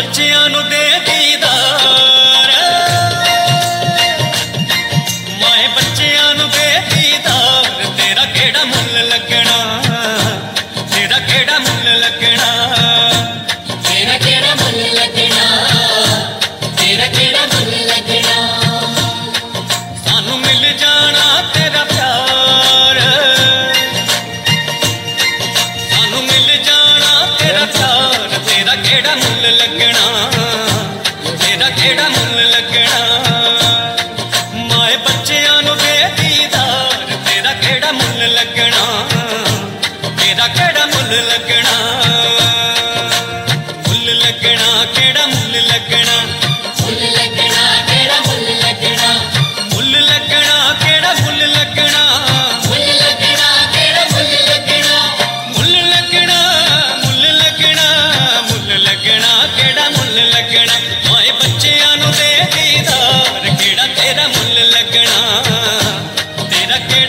बच्चियां नू दे दीदार, माए बच्चियां नू दे दीदार, तेरा केड़ा मुल लगना, तेरा केड़ा मुल लगना, तेरा केड़ा मुल लगना, तेरा केड़ा मुल लगना। सानू मिल जाना तेरा प्यार, सानू मिल जाना तेरा प्यार, तेरा केड़ा मुल लगना, तेरा केड़ा मुल लगना, माए बच्चियां नू दे दीदार, तेरा केड़ा मुल लगना, तेरा केड़ा मुल लगना, मुल लगना केड़ा मुल लगना, मुल लगना केड़ा मुल लगना, मुल लगना केड़ा मुल लगना, मुल लगना केड़ा मुल लगना, मुल लगना, मुल लगना, मुल लगना केड़ा मुल लगना, माए बच्चियां नू दे दीदार, केड़ा तेरा मुल लगना, तेरा केड़ा